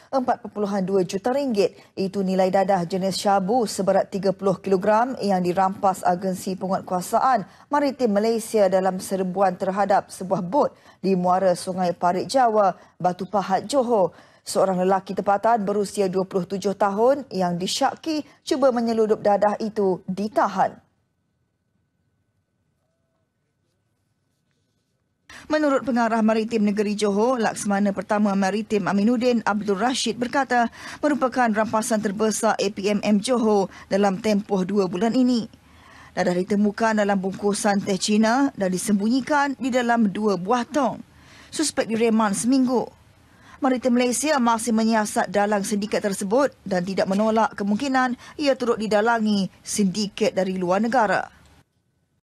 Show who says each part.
Speaker 1: RM4.2 juta. Itu nilai dadah jenis syabu seberat 30 kg yang dirampas agensi penguatkuasaan maritim Malaysia dalam serbuan terhadap sebuah bot di muara Sungai Parit Jawa, Batu Pahat, Johor. Seorang lelaki tempatan berusia 27 tahun yang disyaki cuba menyeludup dadah itu ditahan. Menurut Pengarah Maritim Negeri Johor, Laksamana Pertama Maritim Aminuddin Abdul Rashid berkata merupakan rampasan terbesar APMM Johor dalam tempoh 2 bulan ini. Dadah ditemukan dalam bungkusan teh Cina dan disembunyikan di dalam 2 buah tong. Suspek direman seminggu. Maritim Malaysia masih menyiasat dalang sindiket tersebut dan tidak menolak kemungkinan ia turut didalangi sindiket dari luar negara.